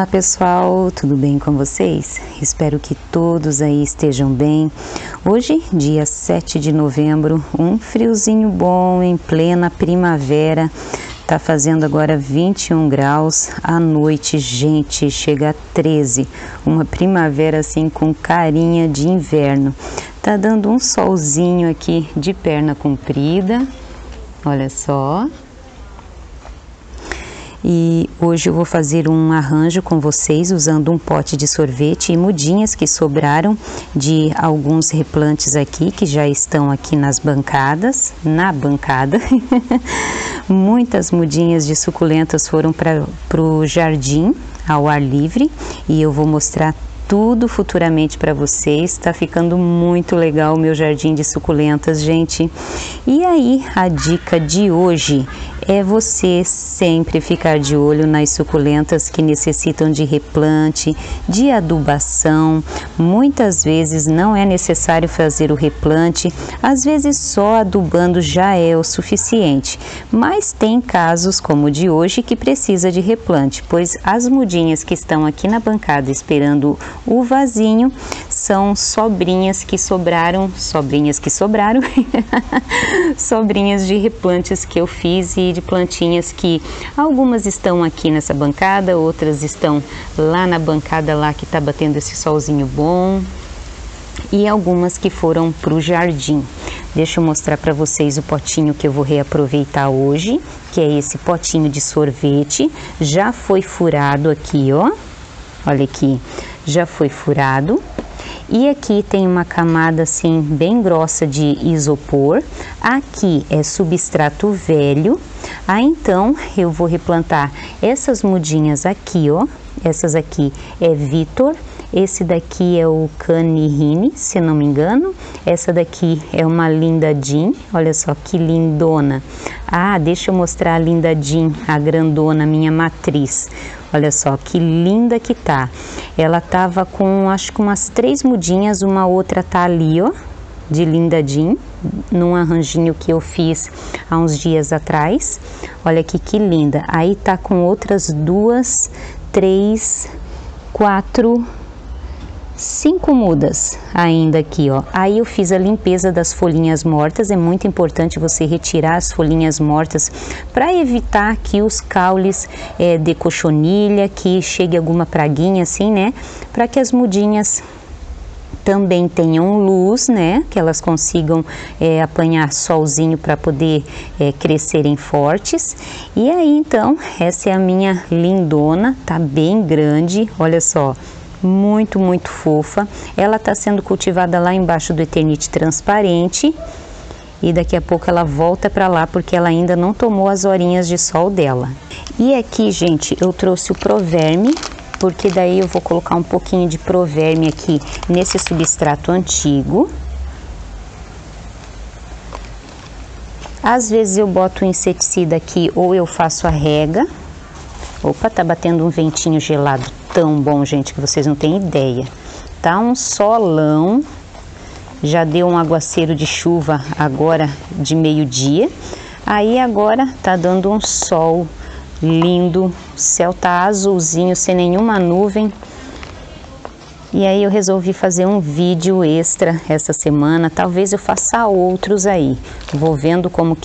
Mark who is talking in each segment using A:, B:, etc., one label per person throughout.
A: Olá pessoal, tudo bem com vocês? Espero que todos aí estejam bem. Hoje, dia 7 de novembro, um friozinho bom em plena primavera. Tá fazendo agora 21 graus, à noite, gente, chega a 13. Uma primavera assim com carinha de inverno. Tá dando um solzinho aqui de perna comprida, olha só. E hoje eu vou fazer um arranjo com vocês usando um pote de sorvete e mudinhas que sobraram de alguns replantes aqui que já estão aqui na bancada. Muitas mudinhas de suculentas foram para o jardim ao ar livre e eu vou mostrar tudo futuramente para vocês. Tá ficando muito legal o meu jardim de suculentas, gente. E aí, a dica de hoje é você sempre ficar de olho nas suculentas que necessitam de replante, de adubação. Muitas vezes não é necessário fazer o replante, às vezes só adubando já é o suficiente. Mas tem casos como o de hoje que precisa de replante, pois as mudinhas que estão aqui na bancada esperando o vasinho são sobrinhas que sobraram, sobrinhas de replantes que eu fiz e de plantinhas que algumas estão aqui nessa bancada, outras estão lá na bancada lá que tá batendo esse solzinho bom e algumas que foram para o jardim. Deixa eu mostrar para vocês o potinho que eu vou reaproveitar hoje, que é esse potinho de sorvete. Já foi furado aqui, ó. Olha aqui, já foi furado. E aqui tem uma camada assim bem grossa de isopor. Aqui é substrato velho. Então eu vou replantar essas mudinhas aqui, ó. Essas aqui é Vitor. Esse daqui é o Canihine, se não me engano. Essa daqui é uma Linda Jean, olha só que lindona. Ah, deixa eu mostrar a Linda Jean, a grandona, minha matriz. Olha só que linda que tá. Ela tava com, acho que umas 3 mudinhas, uma outra tá ali, ó, de Linda Jean, num arranjinho que eu fiz há uns dias atrás. Olha aqui que linda. Aí tá com outras 2, 3, 4... 5 mudas ainda aqui, ó. Aí eu fiz a limpeza das folhinhas mortas. É muito importante você retirar as folhinhas mortas para evitar que os caules de cochonilha, que chegue alguma praguinha assim, né? Para que as mudinhas também tenham luz, né? Que elas consigam apanhar solzinho para poder crescerem fortes. E aí, então, essa é a minha lindona, tá bem grande, olha só. Muito, muito fofa. Ela está sendo cultivada lá embaixo do Eternite transparente. E daqui a pouco ela volta para lá, porque ela ainda não tomou as horinhas de sol dela. E aqui, gente, eu trouxe o Proverme, porque daí eu vou colocar um pouquinho de Proverme aqui nesse substrato antigo. Às vezes eu boto o inseticida aqui ou eu faço a rega. Opa, tá batendo um ventinho gelado tão bom, gente, que vocês não têm ideia. Tá um solão, já deu um aguaceiro de chuva agora de meio-dia. Aí agora tá dando um sol lindo, o céu tá azulzinho, sem nenhuma nuvem. E aí eu resolvi fazer um vídeo extra essa semana, talvez eu faça outros aí. Vou vendo como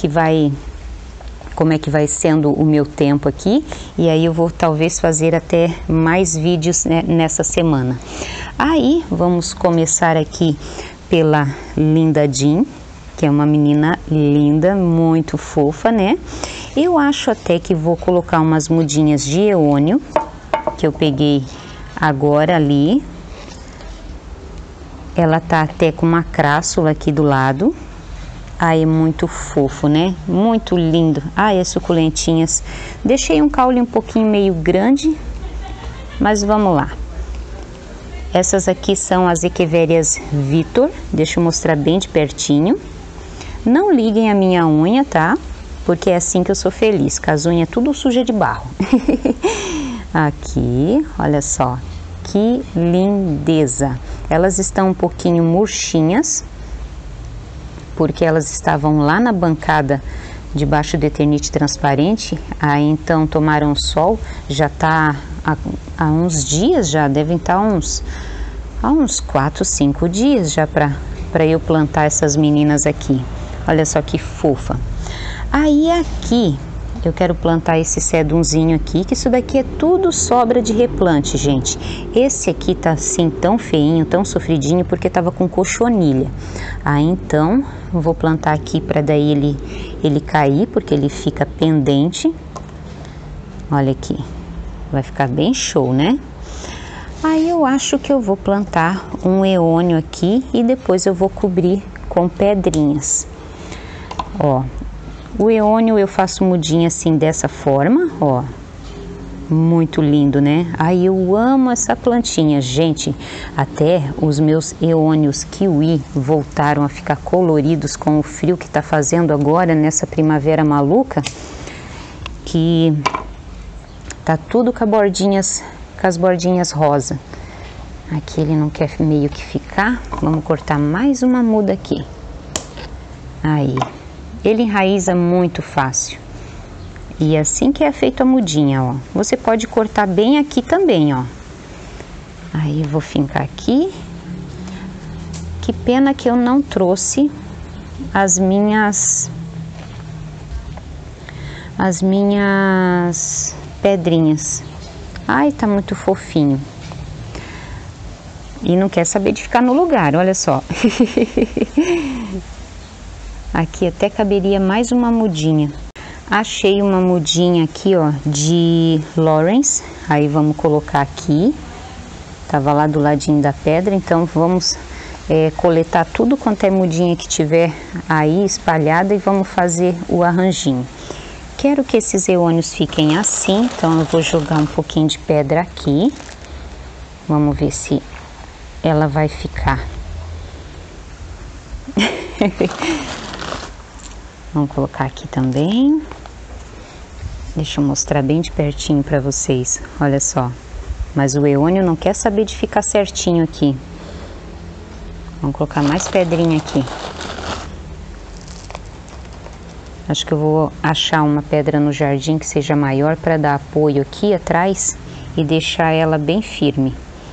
A: é que vai sendo o meu tempo aqui, e aí eu vou talvez fazer até mais vídeos, né, nessa semana. Aí vamos começar aqui pela Linda Jean, que é uma menina linda, muito fofa, né? Eu acho até que vou colocar umas mudinhas de eônio, que eu peguei agora ali. Ela tá até com uma crássula aqui do lado. Ai, é muito fofo, né? Muito lindo. Ai, as suculentinhas. Deixei um caule um pouquinho meio grande, mas vamos lá. Essas aqui são as Echeverias Vitor. Deixa eu mostrar bem de pertinho. Não liguem a minha unha, tá? Porque é assim que eu sou feliz, com as unhas tudo suja de barro. Aqui, olha só. Que lindeza. Elas estão um pouquinho murchinhas, porque elas estavam lá na bancada debaixo do Eternite transparente, aí então tomaram sol, já tá há uns dias já, devem estar há uns 4, 5 dias já para eu plantar essas meninas aqui. Olha só que fofa. Aí aqui eu quero plantar esse sedumzinho aqui, que isso daqui é tudo sobra de replante, gente. Esse aqui tá assim tão feinho, tão sofridinho, porque tava com cochonilha. Aí então eu vou plantar aqui para daí ele cair, porque ele fica pendente. Olha aqui, vai ficar bem show, né? Aí eu acho que eu vou plantar um eônio aqui e depois eu vou cobrir com pedrinhas. Ó, o eônio eu faço mudinha assim dessa forma, ó. Muito lindo, né? Aí eu amo essa plantinha, gente. Até os meus eônios kiwi voltaram a ficar coloridos com o frio que tá fazendo agora nessa primavera maluca, que tá tudo com as bordinhas rosa. Aqui ele não quer meio que ficar. Vamos cortar mais uma muda aqui. Aí, ele enraiza muito fácil. E assim que é feito a mudinha, ó. Você pode cortar bem aqui também, ó. Aí vou fincar aqui. Que pena que eu não trouxe as minhas pedrinhas. Ai, tá muito fofinho. E não quer saber de ficar no lugar, olha só. Aqui até caberia mais uma mudinha. Achei uma mudinha aqui, ó, de Lawrence. Aí vamos colocar aqui. Tava lá do ladinho da pedra, então vamos coletar tudo quanto é mudinha que tiver aí espalhada e vamos fazer o arranjinho. Quero que esses eônios fiquem assim, então eu vou jogar um pouquinho de pedra aqui. Vamos ver se ela vai ficar. Vamos colocar aqui também. Deixa eu mostrar bem de pertinho para vocês. Olha só. Mas o eônio não quer saber de ficar certinho aqui. Vamos colocar mais pedrinha aqui. Acho que eu vou achar uma pedra no jardim que seja maior para dar apoio aqui atrás e deixar ela bem firme.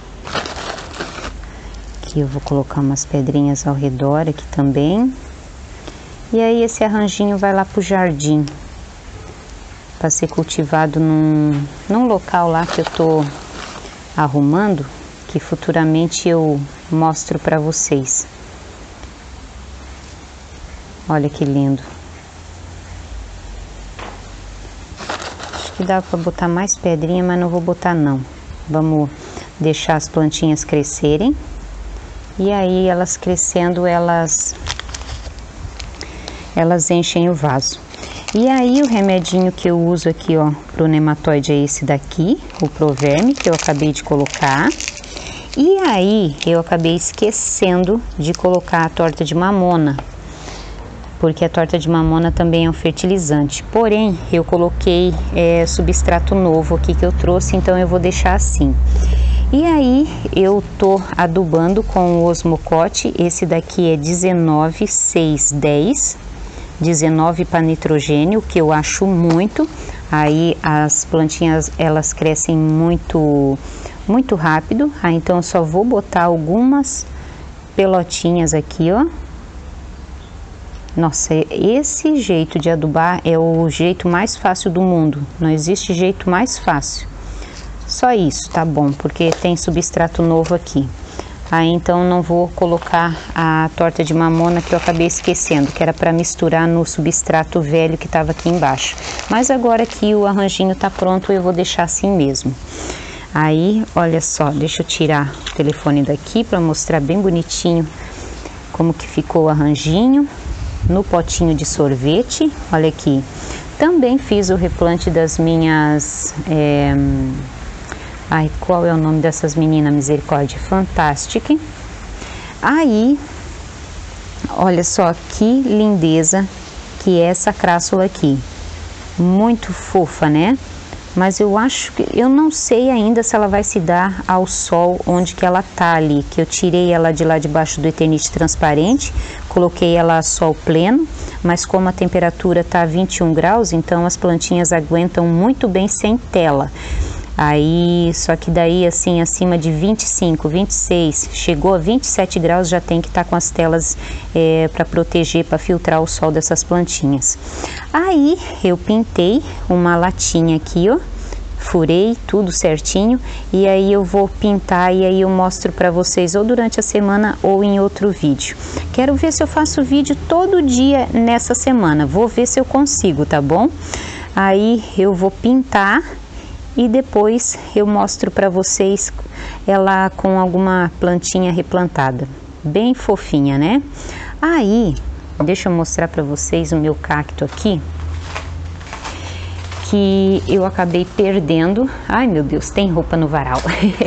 A: Aqui eu vou colocar umas pedrinhas ao redor aqui também. E aí esse arranjinho vai lá pro jardim, para ser cultivado num local lá que eu tô arrumando, que futuramente eu mostro para vocês. Olha que lindo. Acho que dá para botar mais pedrinha, mas não vou botar não. Vamos deixar as plantinhas crescerem. E aí elas crescendo, elas enchem o vaso. E aí o remedinho que eu uso aqui, ó, pro nematóide é esse daqui, o Proverme, que eu acabei de colocar. E aí eu acabei esquecendo de colocar a torta de mamona, porque a torta de mamona também é um fertilizante. Porém, eu coloquei substrato novo aqui que eu trouxe, então eu vou deixar assim. E aí eu tô adubando com o Osmocote, esse daqui é 19,6,10, 19 para nitrogênio, que eu acho muito. Aí as plantinhas elas crescem muito rápido. Aí então eu só vou botar algumas pelotinhas aqui, ó. Nossa, esse jeito de adubar é o jeito mais fácil do mundo. Não existe jeito mais fácil. Só isso, tá bom, porque tem substrato novo aqui. Aí então não vou colocar a torta de mamona que eu acabei esquecendo, que era para misturar no substrato velho que estava aqui embaixo. Mas agora que o arranjinho tá pronto, eu vou deixar assim mesmo. Aí, olha só, deixa eu tirar o telefone daqui para mostrar bem bonitinho como que ficou o arranjinho. No potinho de sorvete, olha aqui. Também fiz o replante das minhas... Ai, qual é o nome dessas meninas? Misericórdia, Fantastic. Aí, olha só que lindeza que é essa crassula aqui. Muito fofa, né? Mas eu acho que, eu não sei ainda se ela vai se dar ao sol onde que ela tá ali, que eu tirei ela de lá debaixo do Eternite transparente, coloquei ela a sol pleno, mas como a temperatura tá 21 graus, então as plantinhas aguentam muito bem sem tela. Aí, só que daí assim, acima de 25, 26, chegou a 27 graus, já tem que estar com as telas para proteger, para filtrar o sol dessas plantinhas. Aí, eu pintei uma latinha aqui, ó, furei tudo certinho, e aí eu vou pintar e aí eu mostro para vocês ou durante a semana ou em outro vídeo. Quero ver se eu faço vídeo todo dia nessa semana, vou ver se eu consigo, tá bom? Aí eu vou pintar e depois eu mostro para vocês ela com alguma plantinha replantada, bem fofinha, né? Aí, deixa eu mostrar para vocês o meu cacto aqui, que eu acabei perdendo. Ai meu Deus, tem roupa no varal.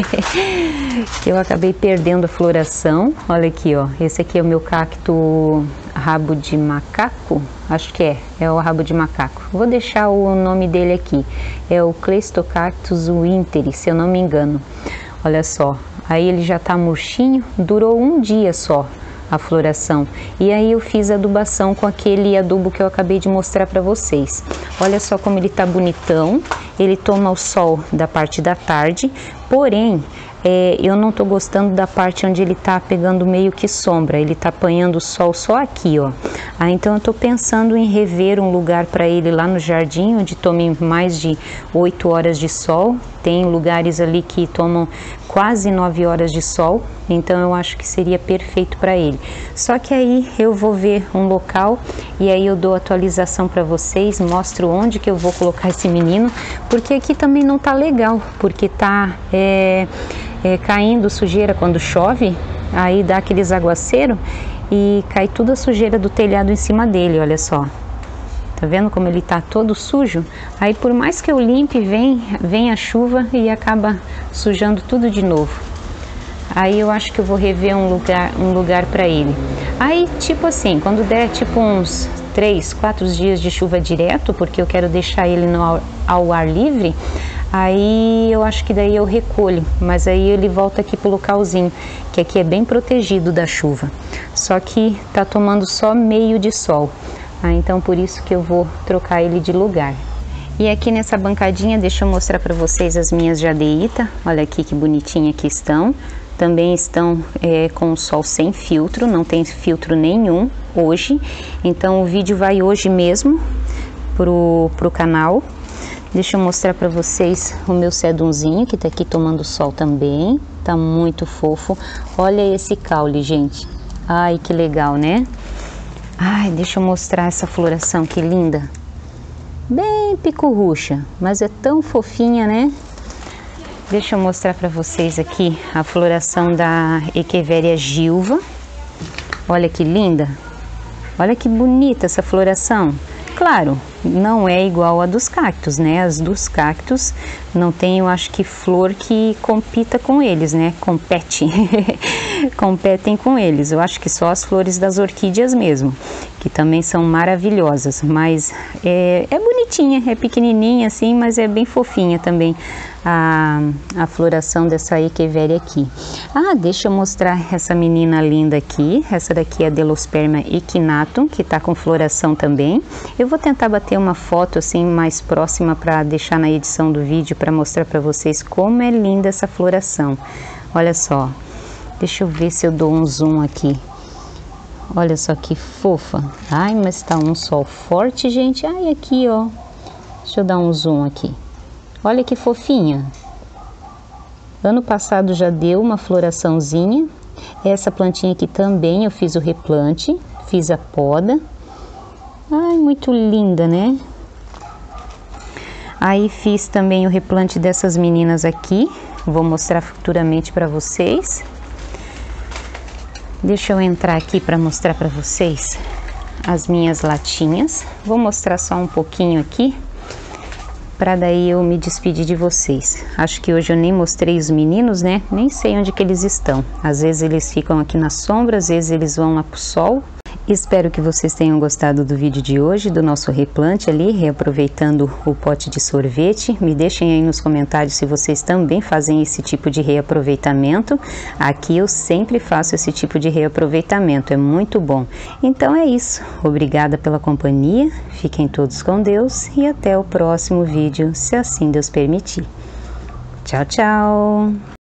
A: Eu acabei perdendo a floração. Olha aqui, ó, esse aqui é o meu cacto rabo de macaco, acho que é o rabo de macaco. Vou deixar o nome dele aqui, é o Cleistocactus winteri, se eu não me engano. Olha só, aí ele já tá murchinho, durou um dia só a floração, e aí eu fiz adubação com aquele adubo que eu acabei de mostrar para vocês. Olha só como ele tá bonitão, ele toma o sol da parte da tarde, porém eu não tô gostando da parte onde ele tá pegando meio que sombra, ele tá apanhando o sol só aqui, ó. Então eu tô pensando em rever um lugar para ele lá no jardim, onde tome mais de 8 horas de sol. Tem lugares ali que tomam quase 9 horas de sol, então eu acho que seria perfeito para ele. Só que aí eu vou ver um local e aí eu dou atualização para vocês, mostro onde que eu vou colocar esse menino, porque aqui também não tá legal, porque tá caindo sujeira quando chove, aí dá aqueles aguaceiros e cai toda a sujeira do telhado em cima dele, olha só. Tá vendo como ele tá todo sujo? Aí por mais que eu limpe, vem a chuva e acaba sujando tudo de novo. Aí eu acho que eu vou rever um lugar para ele. Aí tipo assim, quando der tipo uns 3, 4 dias de chuva direto, porque eu quero deixar ele ao ar livre, aí eu acho que daí eu recolho, mas aí ele volta aqui pro localzinho, que aqui é bem protegido da chuva. Só que tá tomando só meio de sol. Então por isso que eu vou trocar ele de lugar. E aqui nessa bancadinha, deixa eu mostrar para vocês as minhas jadeíta. Olha aqui que bonitinha que estão. Também estão com o sol sem filtro, não tem filtro nenhum hoje. Então o vídeo vai hoje mesmo pro canal. Deixa eu mostrar para vocês o meu sedumzinho, que tá aqui tomando sol também. Tá muito fofo. Olha esse caule, gente. Ai, que legal, né? Ai, deixa eu mostrar essa floração, que linda. Bem picurrucha, mas é tão fofinha, né? Deixa eu mostrar para vocês aqui a floração da Echeveria gilva. Olha que linda. Olha que bonita essa floração. Claro, não é igual a dos cactos, né? As dos cactos não tem, eu acho que, flor que compita com eles, né? Competem com eles. Eu acho que só as flores das orquídeas mesmo, que também são maravilhosas. Mas é bonitinha, é pequenininha assim, mas é bem fofinha também a floração dessa Echeveria aqui. Ah, deixa eu mostrar essa menina linda aqui. Essa daqui é a Delosperma equinatum, que tá com floração também. Eu vou tentar bater uma foto assim mais próxima para deixar na edição do vídeo para mostrar para vocês como é linda essa floração. Olha só. Deixa eu ver se eu dou um zoom aqui. Olha só que fofa. Ai, mas tá um sol forte, gente. Ai, aqui, ó. Deixa eu dar um zoom aqui. Olha que fofinha. Ano passado já deu uma floraçãozinha. Essa plantinha aqui também eu fiz o replante, fiz a poda. Ai, muito linda, né? Aí fiz também o replante dessas meninas aqui. Vou mostrar futuramente para vocês. Deixa eu entrar aqui para mostrar para vocês as minhas latinhas. Vou mostrar só um pouquinho aqui, para daí eu me despedir de vocês. Acho que hoje eu nem mostrei os meninos, né? Nem sei onde que eles estão. Às vezes eles ficam aqui na sombra, às vezes eles vão lá pro sol. Espero que vocês tenham gostado do vídeo de hoje, do nosso replante ali, reaproveitando o pote de sorvete. Me deixem aí nos comentários se vocês também fazem esse tipo de reaproveitamento. Aqui eu sempre faço esse tipo de reaproveitamento, é muito bom. Então é isso, obrigada pela companhia, fiquem todos com Deus e até o próximo vídeo, se assim Deus permitir. Tchau, tchau!